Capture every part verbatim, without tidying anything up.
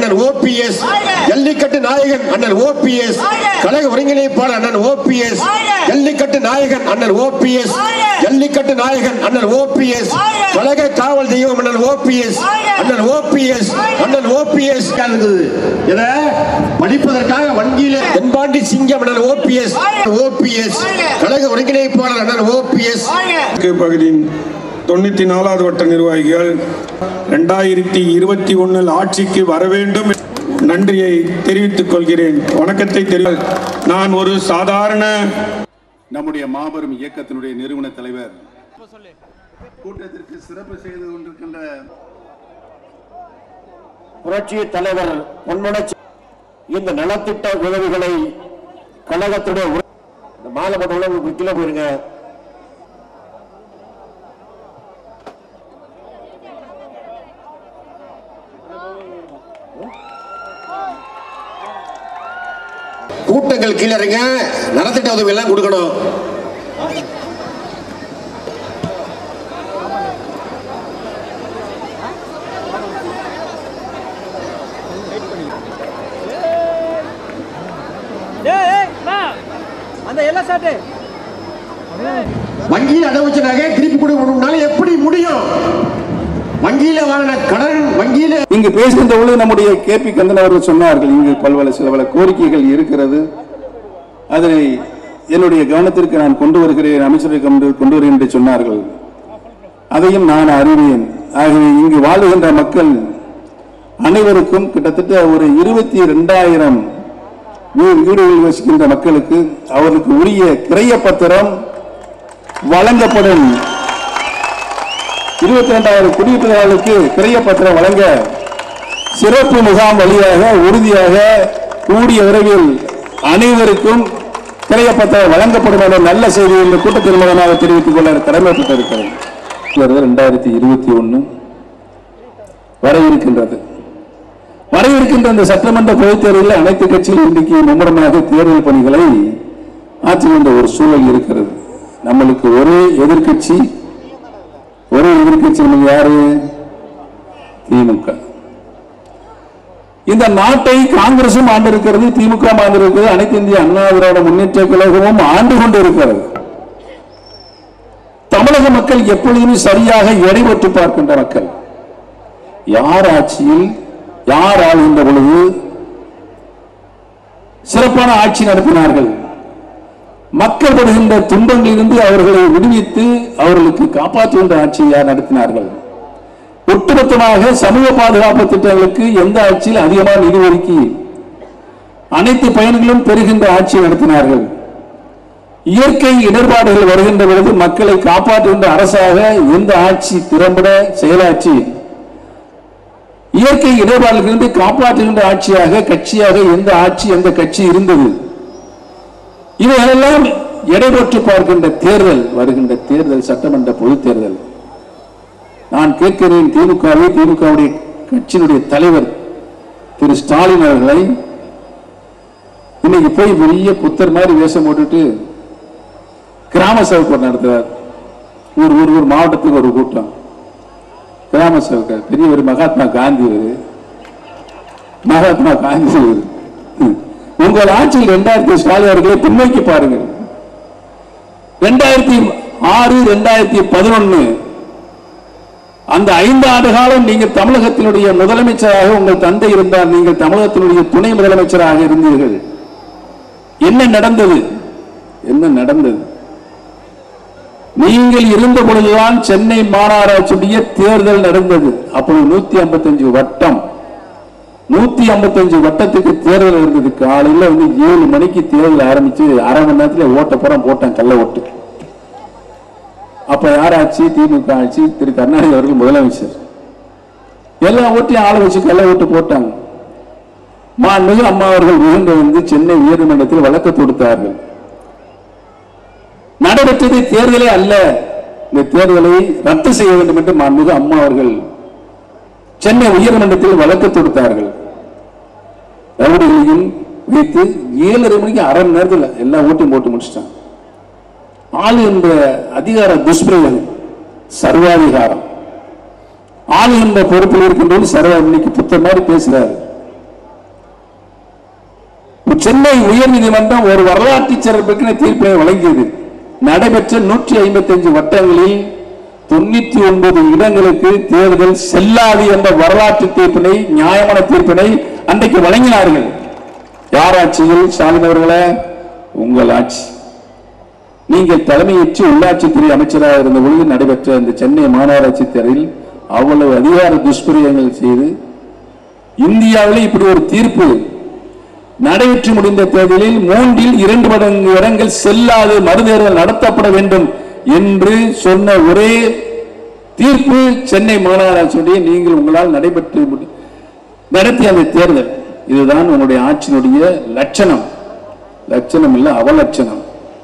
அண்ணன் ஓபிஎஸ், ஜல்லிக்கட்டு நாயகன் அண்ணன் ஓபிஎஸ், கழக ஒருங்கிணைப்பாளர் அண்ணன் ஓபிஎஸ், ஜல்லிக்கட்டு நாயகன் அண்ணன் ஓபிஎஸ், ஜல்லிக்கட்டு நாயகன் அண்ணன் ஓபிஎஸ், கழக காவல் தெய்வம் அண்ணன் ஓபிஎஸ், அண்ணன் ஓபிஎஸ், அண்ணன் ஓபிஎஸ் இத படிப்பதற்காக வங்கியில தென்பாண்டி சிங்கம் அண்ணன் ஓபிஎஸ், ஓபிஎஸ், கழக ஒருங்கிணைப்பாளர் அண்ணன் ஓபிஎஸ். பகுதியின் தொண்ணூத்தி நாலாவது வட்ட நிர்வாகிகள் இரண்டாயிரத்தி இருபத்தி ஒன்னில் ஆட்சிக்கு வர வேண்டும் நன்றியை தெரிவித்துக் கொள்கிறேன். வணக்கத்தை தெரிவி நான் ஒரு சாதாரண நம்முடைய மாபெரும் இயக்கத்தினுடைய நிறுவன தலைவர் கூட்டத்திற்கு சிறப்பு செய்து கொண்டிருக்கின்ற புரட்சி தலைவர் பொன்முனைச்சி இந்த நலத்திட்ட உதவிகளை கழகத்துடைய மாலை போட்டு கிலோ போயிருங்க. கூட்டங்கள் கீழே இருங்க, நலத்திட்ட உதவி எல்லாம் கொடுக்கணும். வங்கியில் அடவுச்ச நகை திருப்பி கொடுக்கணும்னால எப்படி முடியும்? வங்கியில வாங்கின கடன் வங்கியில இங்கு பேசுகின்ற பொழுது நம்முடைய கே பி கந்தன் அவர்கள் சொன்னார்கள், இங்கு பல்வேறு சில பல கோரிக்கைகள் இருக்கிறது, அதனை என்னுடைய கவனத்திற்கு நான் கொண்டு வருகிறேன், அமைச்சரை கொண்டு கொண்டு வருகிறேன் என்று சொன்னார்கள். அதையும் நான் அறிவேன். ஆகவே இங்கு வாழுகின்ற மக்கள் அனைவருக்கும் கிட்டத்தட்ட ஒரு இருபத்தி இரண்டாயிரம் வீடுகளில் வசிக்கின்ற மக்களுக்கு அவர்களுக்கு உரிய கிரைய பத்திரம் வழங்கப்படும். இருபத்தி இரண்டாயிரம் குடியிருப்பாளர்களுக்கு கிரைய பத்திரம் வழங்க சிறப்பு முகாம் வழியாக உறுதியாக கூடிய விரைவில் அனைவருக்கும் கிரைய பத்திரம் வழங்கப்படும் என்ற நல்ல செய்தி இந்த கூட்டத்தின் மூலமாக தெரிவித்துக் கொள்ள கடமைப்பட்டிருக்கிறது. இரண்டாயிரத்தி இருபத்தி ஒன்னு வர இருக்கின்றது. வர இருக்கின்ற இந்த சட்டமன்ற பொதுத் தேர்தலில் அனைத்து கட்சிகளும் இன்றைக்கு மும்முரமாக தேர்தல் பணிகளை ஆற்றுகின்ற ஒரு சூழல் இருக்கிறது. நம்மளுக்கு ஒரே எதிர்கட்சி ஒரே எதிர்கட்சி யாரு? திமுக. இந்த நாட்டை காங்கிரசும் ஆண்டு இருக்கிறது, திமுக ஆண்டு இருக்கிறது, அனைத்து இந்திய அண்ணா திராவிட முன்னேற்ற கழகமும் ஆண்டு கொண்டு இருக்கிறது. தமிழக மக்கள் எப்பொழுதுமே சரியாக எடைபட்டு பார்க்கின்ற மக்கள். யார் ஆட்சியில் யார் ஆளுகின்ற பொழுது சிறப்பான ஆட்சி நடத்தினார்கள், மக்கள் படுகின்ற துன்பங்களிலிருந்து அவர்களை விடுவித்து அவர்களுக்கு காப்பாற்றுகின்ற ஆட்சியை யார் நடத்தினார்கள்? ஒட்டுமொத்தமாக சமூக பாதுகாப்பு திட்டங்களுக்கு எந்த ஆட்சியில் அதிகமான நிதி ஒதுக்கி அனைத்து பயன்களும் பெறுகின்ற ஆட்சியை நடத்தினார்கள்? இயற்கை இடர்பாடுகள் வருகின்ற பொழுது மக்களை காப்பாற்றுகின்ற அரசாக எந்த ஆட்சி திறம்பட செயலாட்சி இயற்கை இடர்பாடுகளிலிருந்து காப்பாற்றுகின்ற ஆட்சியாக கட்சியாக எந்த ஆட்சி எந்த கட்சி இருந்தது? இவைகளெல்லாம் எடைபெற்று பார்க்கின்ற தேர்தல் வருகின்ற தேர்தல் சட்டமன்ற பொதுத் தேர்தல். நான் கேட்கிறேன், திமுகவை திமுகவுடைய கட்சியினுடைய தலைவர் திரு ஸ்டாலின் அவர்களை இன்னைக்கு போய் பெரிய புத்தர் மாதிரி வேஷம் போட்டுட்டு கிராம சபை நடத்துறார். ஒரு ஒரு ஒரு மாவட்டத்துக்கு ஒரு கூட்டம் கிராம சபை. பெரிய ஒரு மகாத்மா காந்தி மகாத்மா காந்தி உங்கள் ஆட்சியில் இரண்டாயிரத்தி ஸ்டாலின் அவர்களை பின்னோக்கி பாருங்கள். இரண்டாயிரத்தி ஆறு இரண்டாயிரத்தி பதினொன்னு அந்த ஐந்து ஆண்டு காலம் நீங்கள் தமிழகத்தினுடைய முதலமைச்சராக உங்கள் தந்தை இருந்தார், நீங்கள் தமிழகத்தினுடைய துணை முதலமைச்சராக இருந்தீர்கள். என்ன நடந்தது? என்ன நடந்தது? நீங்கள் இருந்த பொழுதுதான் சென்னை மாநகராட்சியுடைய தேர்தல் நடந்தது. அப்போது நூத்தி ஐம்பத்தி அஞ்சு வட்டம் நூத்தி ஐம்பத்தி அஞ்சு வட்டத்துக்கு தேர்தல் இருந்தது. காலையில வந்து ஏழு மணிக்கு தேர்தல் ஆரம்பிச்சு அரை மணி நேரத்தில் ஓட்ட புறம் போட்டான், கள்ள ஓட்டு. அப்ப யார் ஆட்சி? திமுக ஆட்சி. திரு கருணாநிதி அவர்கள் முதலமைச்சர். எல்லா ஓட்டையும் ஆளை வச்சு கள்ள ஓட்டு போட்டாங்க. மாண்புமிகு அம்மா அவர்கள் விழுந்து வந்து சென்னை உயர்நீதிமன்றத்தில் வழக்கு தொடுத்தார்கள். நடைபெற்றது தேர்தலே அல்ல, இந்த தேர்தலை ரத்து செய்ய வேண்டும் என்று மாண்புமிகு அம்மா அவர்கள் சென்னை உயர்நீதிமன்றத்தில் வழக்கு தொடுத்தார்கள். ரவுடிகளையும் வைத்து ஏழரை மணிக்கு அரை மணி நேரத்தில் எல்லா ஓட்டையும் போட்டு முடிச்சிட்டாங்க. ஆளு என்ற அதிகார துஷ்பிரயோகம், சர்வாதிகாரம். ஆளு என்ற பொறுப்பில் இருக்கின்றது சர்வா இன்னைக்கு புத்தர் மாதிரி பேசுறாரு. சென்னை உயர்நீதிமன்றம் ஒரு வரலாற்று சிறப்புக்கு தீர்ப்பினை வழங்கியது. நடைபெற்ற நூற்றி ஐம்பத்தி அஞ்சு வட்டங்களில் தொண்ணூத்தி ஒன்பது இடங்களுக்கு தேர்தல் செல்லாது என்ற வரலாற்று தீர்ப்பினை, நியாயமான தீர்ப்பினை அன்றைக்கு வழங்கினார்கள். யார் ஆட்சியில்? ஸ்டாலின் அவர்களே, உங்கள் ஆட்சி. நீங்கள் தலைமையேற்று உள்ளாட்சித்துறை அமைச்சராக இருந்த பொழுது நடைபெற்ற இந்த சென்னை மாநகராட்சி தேர்தலில் அவ்வளவு அதிகார துஷ்பிரயோகங்கள் செய்து இந்தியாவில் இப்படி ஒரு தீர்ப்பு நடைபெற்று முடிந்த தேர்தலில் மூன்றில் இரண்டு மடங்கு இடங்கள் செல்லாது மறுதேர்தல் நடத்தப்பட வேண்டும் என்று சொன்ன ஒரே தீர்ப்பு சென்னை மாநகராட்சியுடைய நீங்கள் உங்களால் நடைபெற்று நடத்திய அந்த தேர்தல். இதுதான் உங்களுடைய ஆட்சியினுடைய லட்சணம். லட்சணம் இல்ல, அவலட்சணம்.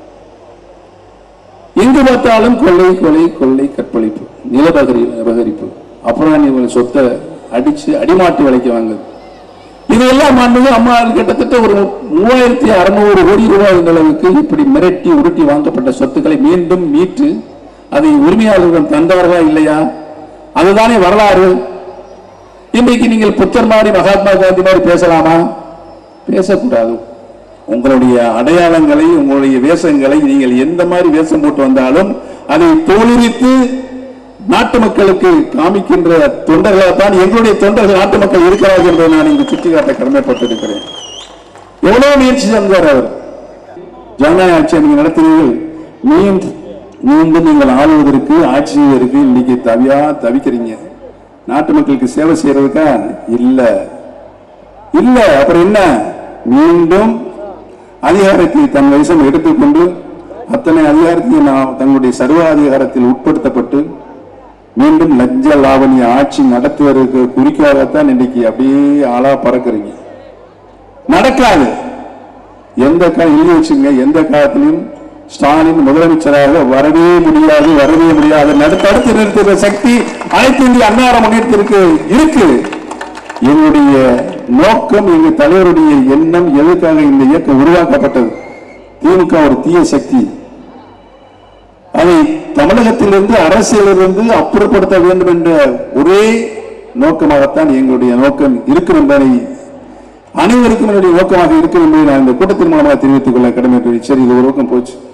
எங்கு பார்த்தாலும் கொள்ளை கொலை கொள்ளை கற்பழிப்பு, நிலபகரி அபகரிப்பு, அப்புறம் நீ சொத்தை அடிச்சு அடிமாட்டு விலைக்கு வாங்குது. இதெல்லாம் அம்மா கிட்டத்தட்ட ஒரு மூவாயிரத்தி அறுநூறு கோடி ரூபாய் அளவுக்கு இப்படி மிரட்டி உருட்டி வாங்கப்பட்ட சொத்துக்களை மீண்டும் மீட்டு அதை உரிமையாளர்கள் தந்தார்களா இல்லையா? அதுதானே வரலாறு. இன்றைக்கு நீங்கள் புத்தர் மாதிரி மகாத்மா காந்தி மாதிரி பேசலாமா? பேசக்கூடாது. உங்களுடைய அடையாளங்களை, உங்களுடைய வேஷங்களை நீங்கள் எந்த மாதிரி வேஷம் போட்டு வந்தாலும் அதை தோலுரித்து நாட்டு மக்களுக்கு காமிக்கின்ற தொண்டர்களால்தான் எங்களுடைய தொண்டர்கள் நாட்டு மக்கள் இருக்கிறார்கள் என்பதை நான் இங்கு சுட்டிக்காட்ட கடமைப்பட்டிருக்கிறேன். எவ்வளவு முயற்சி செஞ்சார் அவர். ஜனநாயக ஆட்சியை நீங்க நடத்துவீர்கள், மீண்டும் மீண்டும் நீங்கள் ஆளுவதற்கு, ஆட்சி செய்வதற்கு இன்னைக்கு தவியா தவிக்கிறீங்க. நாட்டு மக்களுக்கு சேவை செய்யறதுக்கா? இல்ல இல்ல. அப்புறம் என்ன? மீண்டும் அதிகாரத்தை தன் வசம் எடுத்துக்கொண்டு அத்தனை அதிகாரத்தையும் தங்களுடைய சர்வாதிகாரத்தில் உட்படுத்தப்பட்டு மீண்டும் லஞ்ச லாவணிய ஆட்சி நடத்துவதற்கு குறிக்காகத்தான் இன்னைக்கு அப்படியே ஆளா பறக்குறீங்க. நடக்காது. எந்த எழுதி வச்சுங்க, எந்த காலத்திலும் ஸ்டாலின் முதலமைச்சராக வரவே முடியாது, வரவே முடியாது. தடுத்து நிறுத்துகிற சக்தி அனைத்து இந்திய அண்ணா முன்னேற்றத்திற்கு இருக்கு. என்னுடைய நோக்கம், எங்க தலைவருடைய எண்ணம், எதற்காக இந்த இயக்கம் உருவாக்கப்பட்டது? திமுக ஒரு தீய சக்தி, அதை தமிழகத்திலிருந்து அரசியலிருந்து அப்புறப்படுத்த வேண்டும் என்ற ஒரே நோக்கமாகத்தான் எங்களுடைய நோக்கம் இருக்கும் என்பதை அனைவருக்கும் என்னுடைய நோக்கமாக இருக்கும் என்பதை நான் இந்த கூட்டத்தின் மூலமாக தெரிவித்துக் கொள்ள கடமை. சரி, இது ஒரு நோக்கம் போச்சு.